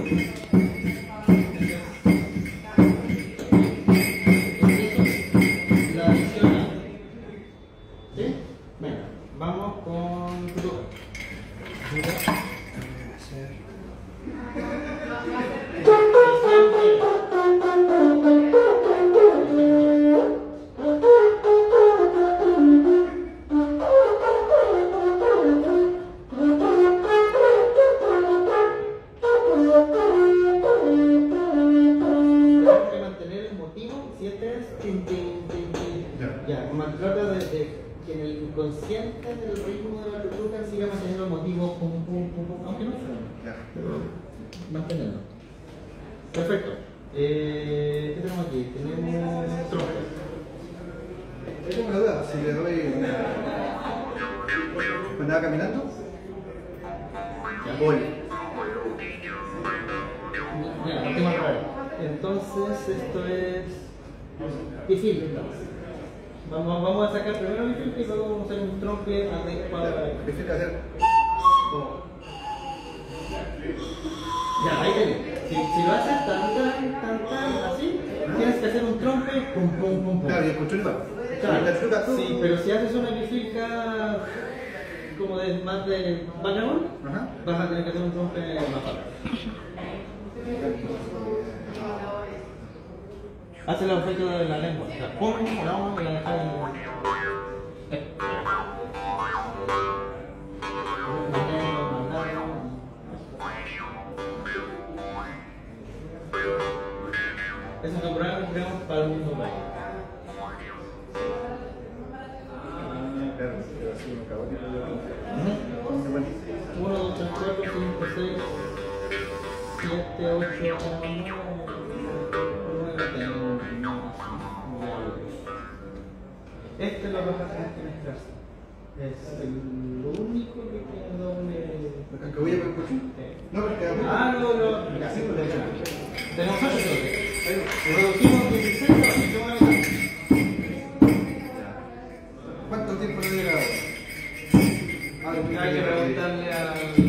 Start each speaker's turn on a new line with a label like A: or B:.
A: La adicional. ¿Sí? Venga, vamos con tu turno. Ya, trata de que en el inconsciente del ritmo de la tutuca siga manteniendo el motivo pum pum pum pum, aunque no suene. Pero mantenerlo. Perfecto. ¿Qué tenemos aquí? Tenemos trompeta.
B: Tengo una duda, si le doy cuando va caminando, voy.
A: Mira, no tengo raro. Entonces esto es bifil. Vamos a sacar primero bifil y luego vamos a hacer un trompe adecuado.
B: Bifil hacer.
A: Ya, ahí tenés. Si lo haces tan así, tienes que hacer un trompe pum pum pum pum.
B: Claro, y escucho igual.
A: Claro, sí, pero si haces una bifilca como de más de background, vas a tener que hacer un trompe más rápido. Hace el efecto de la lengua. O sea, pum, no, y la dejas Eso es un programa que creamos para el mundo online.
B: Claro, pero así me acabo de
A: 1, 2, 3, 4, 5, 6, 7, 8, 9, 10. Este lo vas a tener que mezclar. Es lo único que tiene doble.
B: ¿La cacahuilla con el cochín? No, porque
A: no. Así por de nosotros producimos 16 horas y yo voy
B: ¿cuánto tiempo le llega?
A: hay que preguntarle al